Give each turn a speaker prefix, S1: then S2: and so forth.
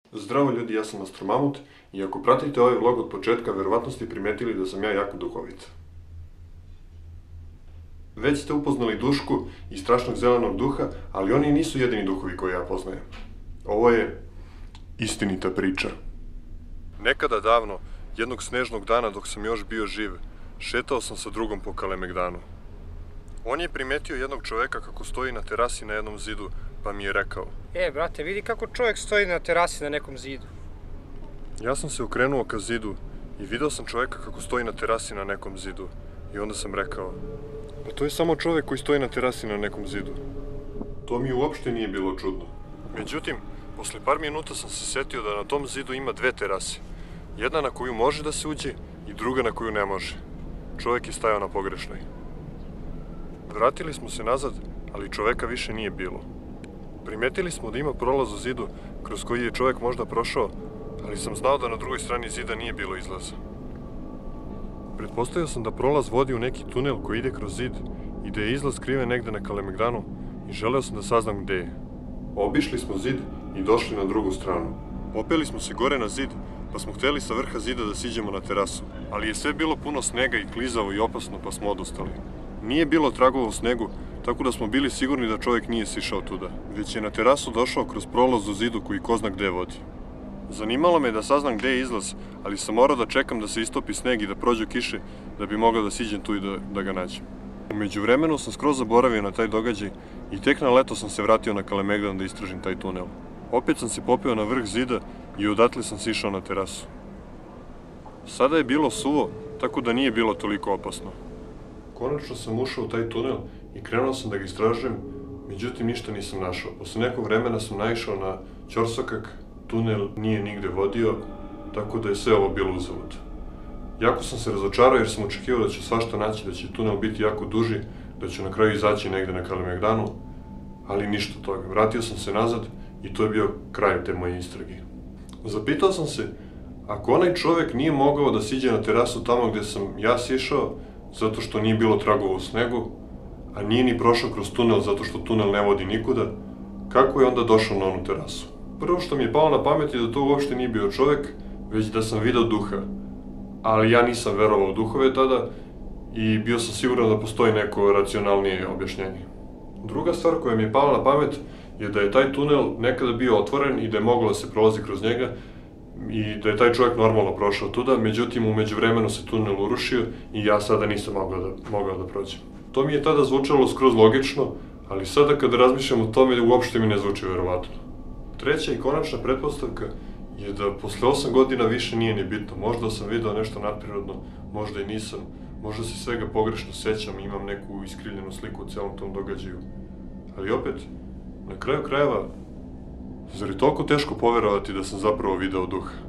S1: Zdravo ljudi, ja sam Astromamut i ako pratite ovaj vlog od početka, verovatno ste primetili da sam ja jako duhovit. Već ste upoznali Dušku i strašnog zelenog duha, ali oni nisu jedini duhovi koje ja poznajem. Ovo je istinita priča. Nekada davno, jednog snežnog dana dok sam još bio živ, šetao sam sa drugom po Kalemegdanu. On je primetio jednog čoveka kako stoji na terasi na jednom zidu, pa mi je rekao:
S2: brate, vidi kako čovjek stoji na terasi na nekom zidu.
S1: Ja sam se okrenuo ka zidu i video sam čoveka kako stoji na terasi na nekom zidu. I onda sam rekao: pa to je samo čovek koji stoji na terasi na nekom zidu. To mi uopšte nije bilo čudno. Međutim, posle par minuta sam se setio da na tom zidu ima dve terase. Jedna na koju može da se uđe i druga na koju ne može. Čovek je stajao na pogrešnoj. Vratili smo se nazad, ali čoveka više nije bilo. Primetili smo da ima prolaz u zidu kroz koji je čovek možda prošao, ali sam znao da na drugoj strani zida nije bilo izlaza. Pretpostavio sam da prolaz vodi u neki tunel koji ide kroz zid i da je izlaz skriven negde na Kalemegdanu i želeo sam da saznam gde je. Obišli smo zid i došli na drugu stranu. Popeli smo se gore na zid, pa smo hteli sa vrha zida da siđemo na terasu, ali je sve bilo puno snega i klizavo i opasno, pa smo odustali. Nije bilo tragova u snegu, tako da smo bili sigurni da čovjek nije sišao tuda, već je na terasu došao kroz prolaz u zidu koji ko zna gde vodi. Zanimalo me da saznam gde je izlaz, ali sam morao da čekam da se istopi sneg i da prođu kiše da bi mogao da siđem tu i da ga nađem. U međuvremenu sam skroz zaboravio na taj događaj i tek na leto sam se vratio na Kalemegdan da istražim taj tunel. Opet sam se popeo na vrh zida i odatle sam sišao na terasu. Sada je bilo suvo, tako da nije bilo toliko opasno. Konačno sam ušao u taj tunel i krenuo sam da ga istražujem, međutim ništa nisam našao. Posle nekog vremena sam naišao na ćorsokak, tunel nije nigde vodio, tako da je sve ovo bilo uzalud. Jako sam se razočarao jer sam očekivao da ću svašta naći, da će tunel biti jako duži, da ću na kraju izaći negde na Kalemegdanu, ali ništa od toga. Vratio sam se nazad i to je bio kraj te moje istrage. Zapitao sam se, ako onaj čovek nije mogao da siđe na terasu tamo gde sam ja sišao, zato što nije bilo tragova u snegu, a nije ni prošao kroz tunel zato što tunel ne vodi nikuda, kako je onda došao na onu terasu? Prvo što mi je palo na pamet je da to uopšte nije bio čovek, već da sam video duha. Ali ja nisam verovao u duhove tada i bio sam siguran da postoji neko racionalnije objašnjenje. Druga stvar koja mi je pala na pamet je da je taj tunel nekada bio otvoren i da je moglo da se prolazi kroz njega i da je taj čovjek normalno prošao tuda, međutim u međuvremenu se tunel urušio i ja sada nisam mogao da prođem. To mi je tada zvučalo skroz logično, ali sada kada razmišljam o tome uopšte mi ne zvuči verovatno. Treća i konačna pretpostavka je da posle 8 godina više nije ni bitno. Možda sam video nešto nadprirodno, možda i nisam, možda se svega pogrešno sećam i imam neku iskrivljenu sliku u celom tom događaju. Ali opet, na kraju krajeva, zar je toliko teško poverovati da sam zapravo video duha?